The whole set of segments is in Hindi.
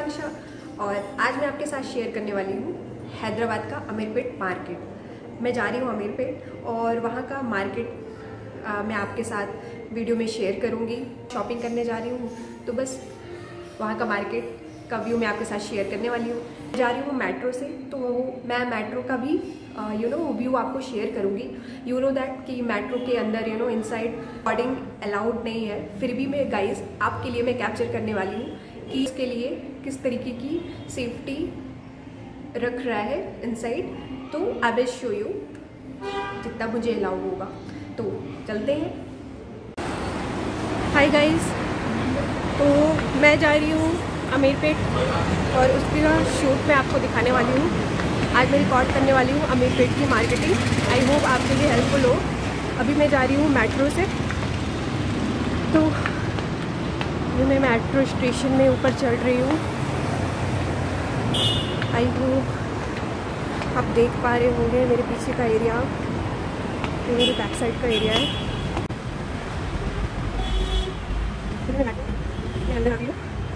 आशा और आज मैं आपके साथ शेयर करने वाली हूँ हैदराबाद का अमीरपेट मार्केट। मैं जा रही हूँ अमीरपेट और वहाँ का मार्केट मैं आपके साथ वीडियो में शेयर करूँगी। शॉपिंग करने जा रही हूँ तो बस वहाँ का मार्केट का व्यू मैं आपके साथ शेयर करने वाली हूँ। जा रही हूँ मेट्रो से तो मैं मेट्रो का भी व्यू आपको शेयर करूँगी। यू नो दैट कि मेट्रो के अंदर इनसाइड रिकॉर्डिंग अलाउड नहीं है, फिर भी मैं गाइस आपके लिए मैं कैप्चर करने वाली हूँ कि इसके लिए किस तरीके की सेफ्टी रख रहा है इनसाइड। तो आई विल शो यू जितना मुझे अलाउ होगा। तो चलते हैं। हाय गाइस, तो मैं जा रही हूँ अमीरपेट और उसका शूट मैं आपको दिखाने वाली हूँ। आज मैं रिकॉर्ड करने वाली हूँ अमीरपेट की मार्केटिंग। आई होप आपके लिए हेल्पफुल हो। अभी मैं जा रही हूँ मेट्रो से, तो मैं मेट्रो स्टेशन में ऊपर चढ़ रही हूँ। आई होप आप देख पा रहे होंगे मेरे पीछे का एरिया, ये मेरे बैक साइड का एरिया है। मैं अंदर आ गई हूँ।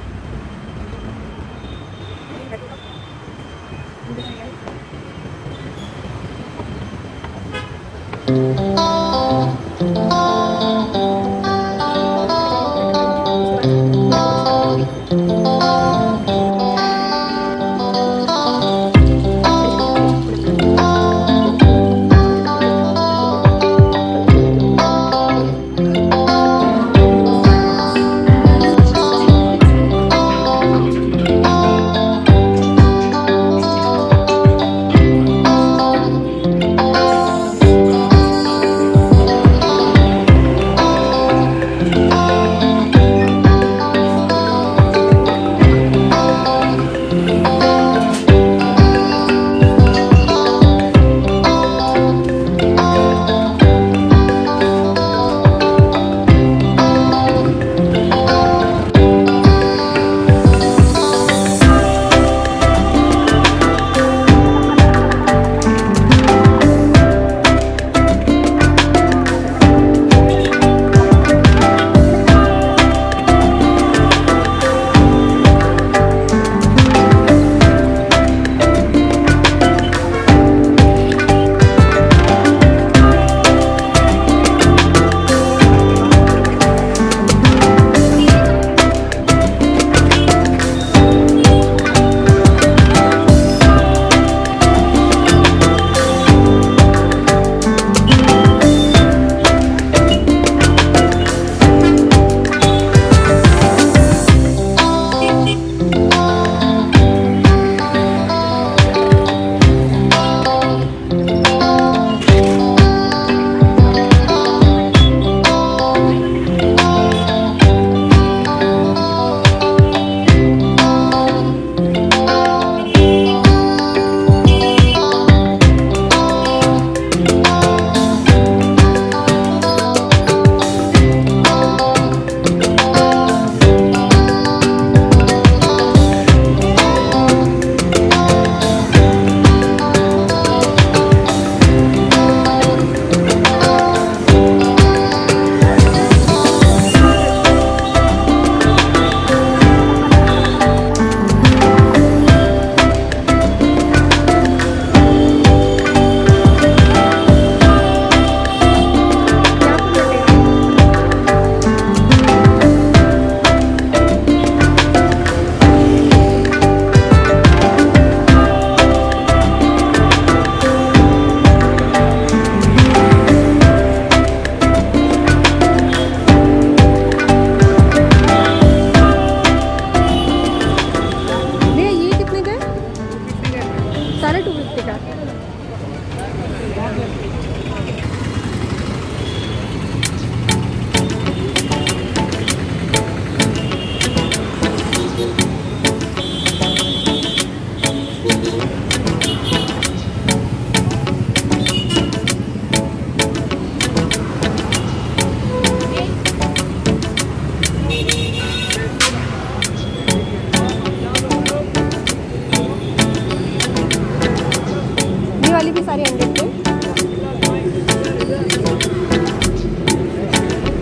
वाली भी सारी 100 पे।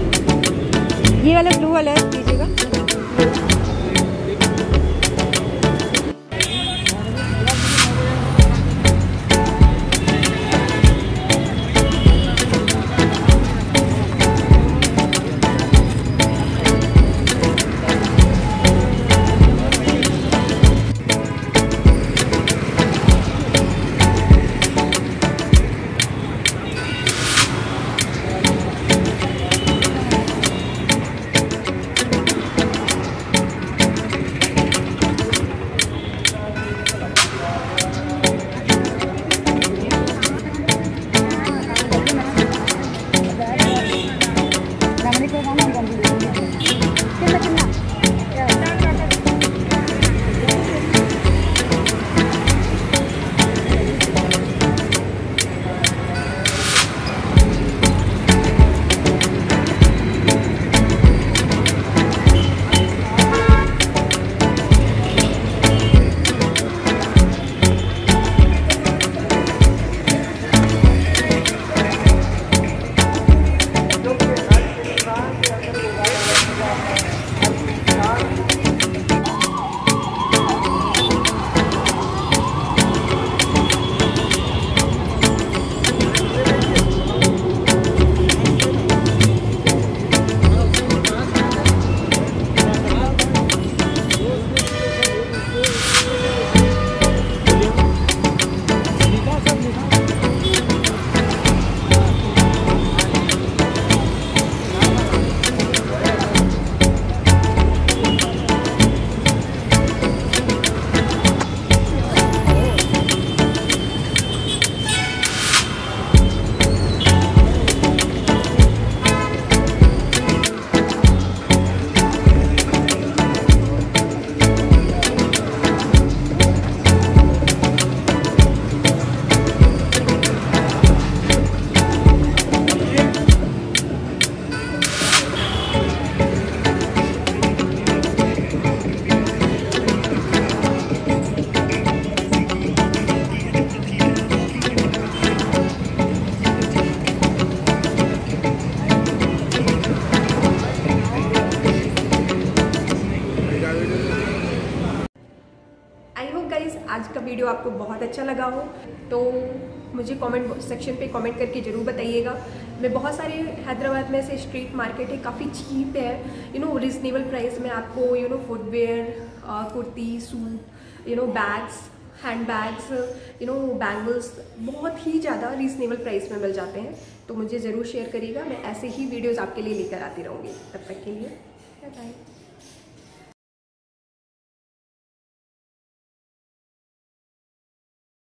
ये वाला ब्लू वाला है, लीजिएगा। वीडियो आपको बहुत अच्छा लगा हो तो मुझे कमेंट सेक्शन पे कमेंट करके ज़रूर बताइएगा। मैं बहुत सारे हैदराबाद में से स्ट्रीट मार्केट है, काफ़ी चीप है, रिजनेबल प्राइस में आपको footwear, kurti, suit, bags, hand bags, bangles बहुत ही ज़्यादा रीजनेबल प्राइस में मिल जाते हैं। तो मुझे ज़रूर शेयर करिएगा, मैं ऐसे ही वीडियोज़ आपके लिए लेकर आती रहूँगी। तब तक के लिए बाय बाय।